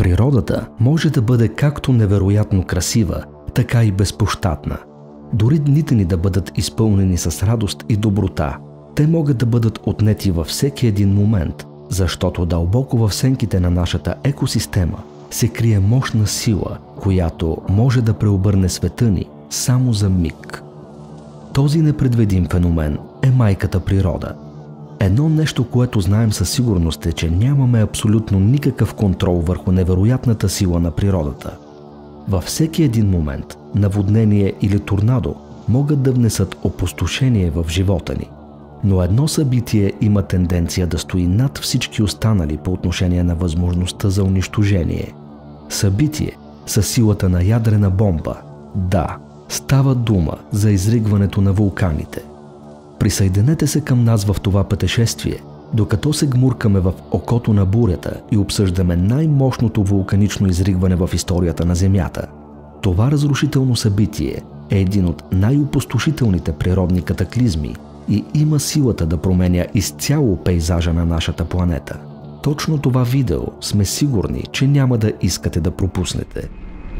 Природата може да бъде както невероятно красива, така и безпощадна. Дори дните ни да бъдат изпълнени с радост и доброта, те могат да бъдат отнети във всеки един момент, защото дълбоко в сенките на нашата екосистема се крие мощна сила, която може да преобърне света ни само за миг. Този непредвидим феномен е майката природа. Едно нещо, което знаем със сигурност е, че нямаме абсолютно никакъв контрол върху невероятната сила на природата. Във всеки един момент наводнение или торнадо могат да внесат опустошение в живота ни. Но едно събитие има тенденция да стои над всички останали по отношение на възможността за унищожение. Събитие със силата на ядрена бомба. Да, става дума за изригването на вулканите. Присъединете се към нас в това пътешествие, докато се гмуркаме в окото на бурята и обсъждаме най-мощното вулканично изригване в историята на Земята. Това разрушително събитие е един от най-опустошителните природни катаклизми и има силата да променя изцяло пейзажа на нашата планета. Точно това видео сме сигурни, че няма да искате да пропуснете.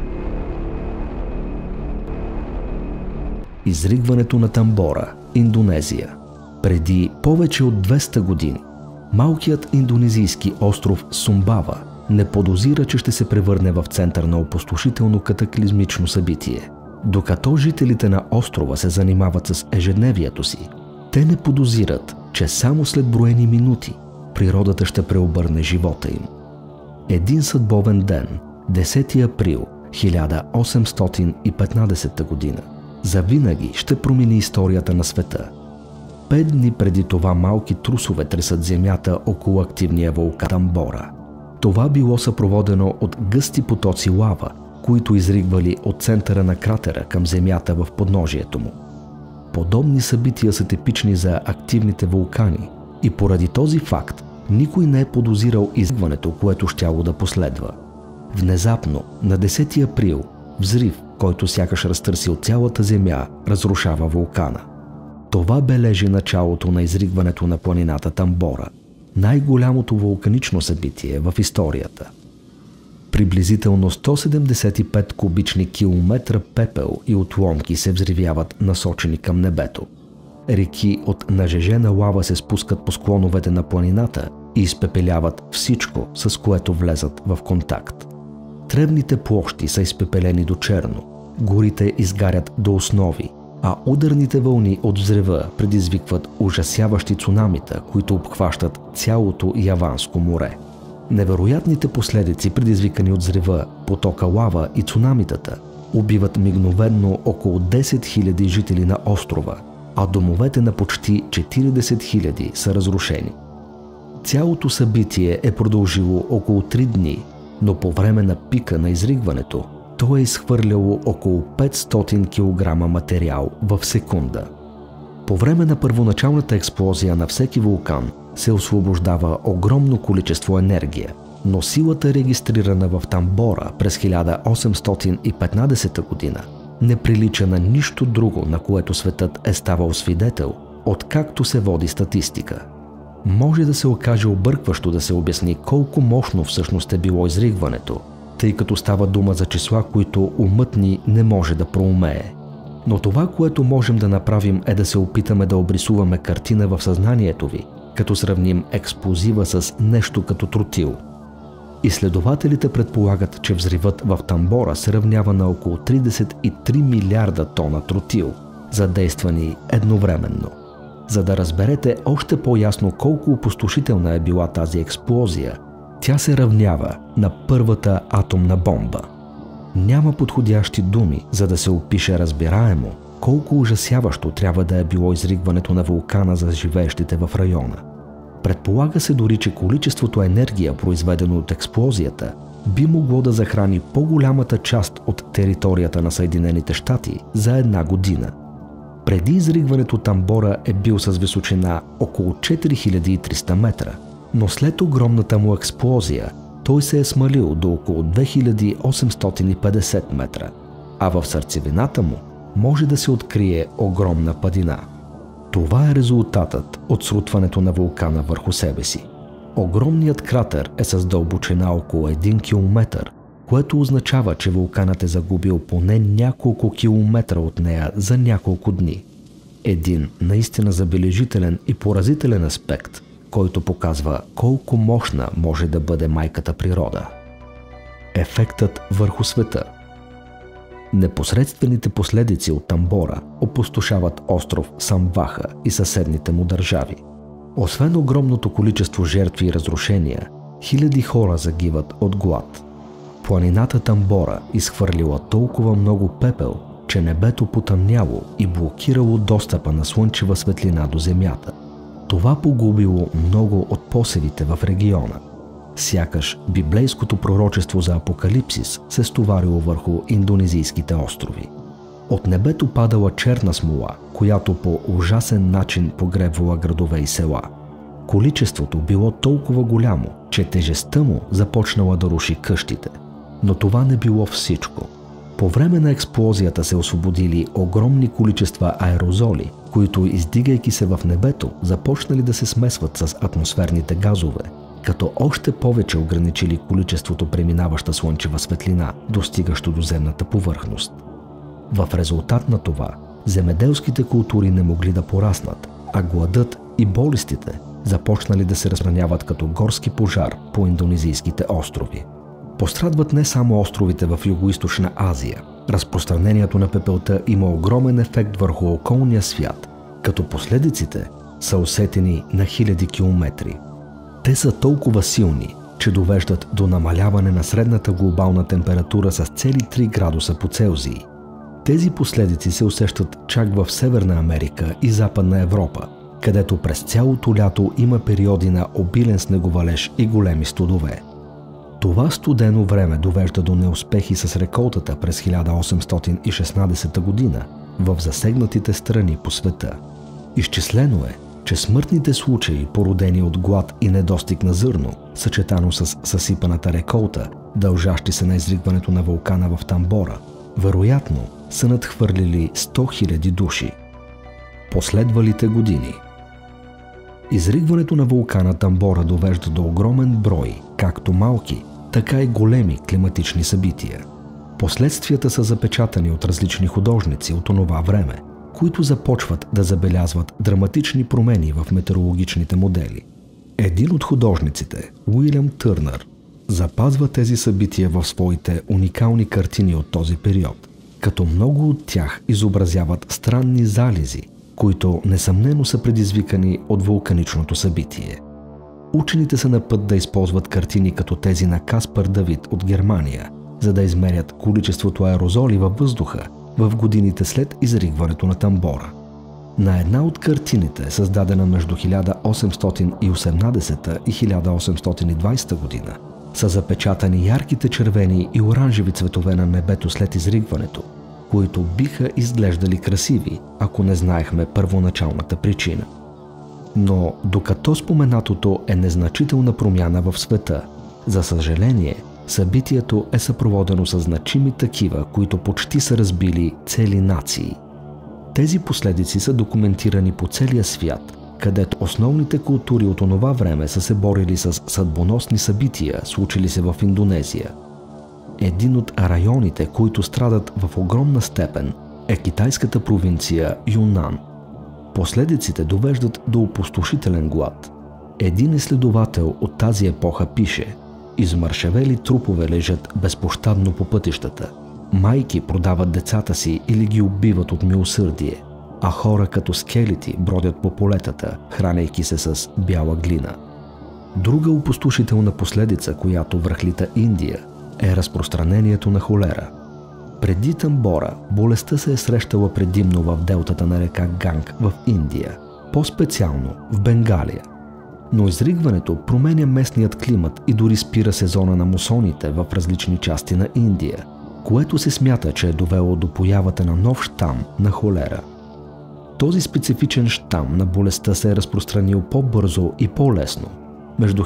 Изригването на Тамбора, Индонезия. Преди повече от 200 години малкият индонезийски остров Сумбава не подозира, че ще се превърне в център на опустошително катаклизмично събитие. Докато жителите на острова се занимават с ежедневието си, те не подозират, че само след броени минути природата ще преобърне живота им. Един съдбовен ден, 10 април 1815 година, завинаги ще промени историята на света. 5 дни преди това малки трусове тресат земята около активния вулкан Тамбора. Това било съпроводено от гъсти потоци лава, които изригвали от центъра на кратера към земята в подножието му. Подобни събития са типични за активните вулкани и поради този факт никой не е подозирал изригването, което щяло да последва. Внезапно, на 10 април, взрив, който сякаш разтърсил цялата земя, разрушава вулкана. Това бележи началото на изригването на планината Тамбора, най-голямото вулканично събитие в историята. Приблизително 175 кубични километра пепел и отломки се взривяват, насочени към небето. Реки от нажежена лава се спускат по склоновете на планината и изпепеляват всичко, с което влезат в контакт. Тревните площи са изпепелени до черно, горите изгарят до основи, а ударните вълни от взрива предизвикват ужасяващи цунамита, които обхващат цялото Яванско море. Невероятните последици, предизвикани от взрива, потока лава и цунамитата, убиват мигновенно около 10 000 жители на острова, а домовете на почти 40 000 са разрушени. Цялото събитие е продължило около 3 дни, но по време на пика на изригването то е изхвърляло около 500 кг материал в секунда. По време на първоначалната експлозия на всеки вулкан се освобождава огромно количество енергия, но силата, регистрирана в Тамбора през 1815 година, не прилича на нищо друго, на което светът е ставал свидетел, откакто се води статистика. Може да се окаже объркващо да се обясни колко мощно всъщност е било изригването, тъй като става дума за числа, които умът ни не може да проумее. Но това, което можем да направим, е да се опитаме да обрисуваме картина в съзнанието ви, като сравним експлозива с нещо като тротил. Изследователите предполагат, че взривът в Тамбора се равнява на около 33 милиарда тона тротил, задействани едновременно. За да разберете още по-ясно колко опустошителна е била тази експлозия, тя се равнява на първата атомна бомба. Няма подходящи думи, за да се опише разбираемо колко ужасяващо трябва да е било изригването на вулкана за живеещите в района. Предполага се дори, че количеството енергия, произведено от експлозията, би могло да захрани по-голямата част от територията на Съединените щати за 1 година. Преди изригването Тамбора е бил с височина около 4300 метра, но след огромната му експлозия той се е смалил до около 2850 метра, а в сърцевината му може да се открие огромна падина. Това е резултатът от срутването на вулкана върху себе си. Огромният кратер е с дълбочина около 1 километър, което означава, че вулканът е загубил поне няколко километра от нея за няколко дни. Един наистина забележителен и поразителен аспект, който показва колко мощна може да бъде майката природа. Ефектът върху света. Непосредствените последици от Тамбора опустошават остров Самбаха и съседните му държави. Освен огромното количество жертви и разрушения, хиляди хора загиват от глад. Планината Тамбора изхвърлила толкова много пепел, че небето потъмняло и блокирало достъпа на слънчева светлина до земята. Това погубило много от посевите в региона. Сякаш библейското пророчество за апокалипсис се стоварило върху индонезийските острови. От небето падала черна смола, която по ужасен начин погребвала градове и села. Количеството било толкова голямо, че тежестта му започнала да руши къщите. Но това не било всичко. По време на експлозията се освободили огромни количества аерозоли, които, издигайки се в небето, започнали да се смесват с атмосферните газове, като още повече ограничили количеството преминаваща слънчева светлина, достигащо до земната повърхност. В резултат на това, земеделските култури не могли да пораснат, а гладът и болестите започнали да се разпространяват като горски пожар по индонезийските острови. Пострадват не само островите в Югоизточна Азия. Разпространението на пепелта има огромен ефект върху околния свят, като последиците са усетени на хиляди километри. Те са толкова силни, че довеждат до намаляване на средната глобална температура с цели 3 градуса по Целзий. Тези последици се усещат чак в Северна Америка и Западна Европа, където през цялото лято има периоди на обилен снеговалеж и големи студове. Това студено време довежда до неуспехи с реколтата през 1816 година в засегнатите страни по света. Изчислено е, че смъртните случаи, породени от глад и недостиг на зърно, съчетано с съсипаната реколта, дължащи се на изригването на вулкана в Тамбора, вероятно са надхвърлили 100 000 души. Последвалите години. Изригването на вулкана Тамбора довежда до огромен брой, както малки, така и големи климатични събития. Последствията са запечатани от различни художници от онова време, които започват да забелязват драматични промени в метеорологичните модели. Един от художниците, Уилям Търнър, запазва тези събития в своите уникални картини от този период, като много от тях изобразяват странни залези, които несъмнено са предизвикани от вулканичното събитие. Учените са на път да използват картини като тези на Каспар Давид от Германия, за да измерят количеството аерозоли във въздуха в годините след изригването на Тамбора. На една от картините, създадена между 1818 и 1820 година, са запечатани ярките червени и оранжеви цветове на небето след изригването, които биха изглеждали красиви, ако не знаехме първоначалната причина. Но докато споменатото е незначителна промяна в света, за съжаление, събитието е съпроводено с значими такива, които почти са разбили цели нации. Тези последици са документирани по целия свят, където основните култури от онова време са се борили с съдбоносни събития, случили се в Индонезия. Един от районите, които страдат в огромна степен, е китайската провинция Юнан. Последиците довеждат до опустошителен глад. Един изследовател от тази епоха пише: измършавели трупове лежат безпощадно по пътищата. Майки продават децата си или ги убиват от милосърдие, а хора като скелети бродят по полетата, хранейки се с бяла глина. Друга опустошителна последица, която връхлита Индия, е разпространението на холера. Преди Тамбора, болестта се е срещала предимно в делтата на река Ганг в Индия, по-специално в Бенгалия. Но изригването променя местният климат и дори спира сезона на мусоните в различни части на Индия, което се смята, че е довело до появата на нов щам на холера. Този специфичен щам на болестта се е разпространил по-бързо и по-лесно. Между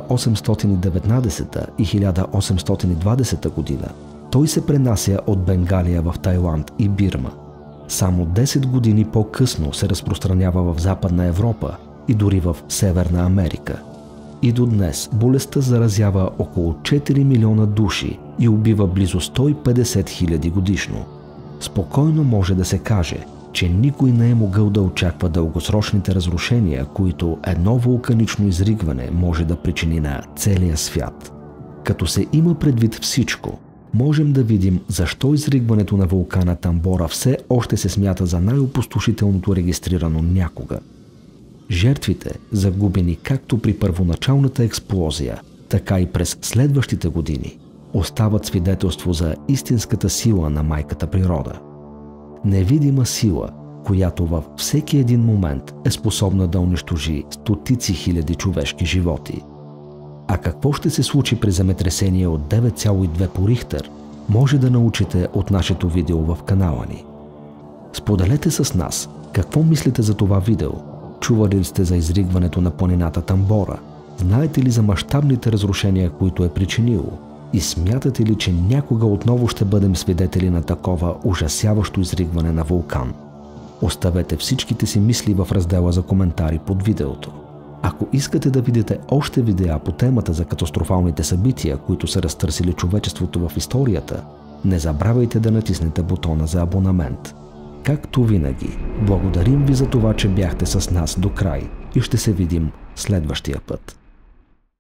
1819 и 1820 година той се пренася от Бенгалия в Тайланд и Бирма. Само 10 години по-късно се разпространява в Западна Европа и дори в Северна Америка. И до днес болестта заразява около 4 милиона души и убива близо 150 хиляди годишно. Спокойно може да се каже, че никой не е могъл да очаква дългосрочните разрушения, които едно вулканично изригване може да причини на целия свят. Като се има предвид всичко, можем да видим защо изригването на вулкана Тамбора все още се смята за най-опустошителното регистрирано някога. Жертвите, загубени както при първоначалната експлозия, така и през следващите години, остават свидетелство за истинската сила на майката природа. Невидима сила, която във всеки един момент е способна да унищожи стотици хиляди човешки животи. А какво ще се случи при земетресение от 9,2 по Рихтер, може да научите от нашето видео в канала ни. Споделете с нас какво мислите за това видео. Чували ли сте за изригването на планината Тамбора? Знаете ли за мащабните разрушения, които е причинило? И смятате ли, че някога отново ще бъдем свидетели на такова ужасяващо изригване на вулкан? Оставете всичките си мисли в раздела за коментари под видеото. Ако искате да видите още видеа по темата за катастрофалните събития, които са разтърсили човечеството в историята, не забравяйте да натиснете бутона за абонамент. Както винаги, благодарим ви за това, че бяхте с нас до край и ще се видим следващия път.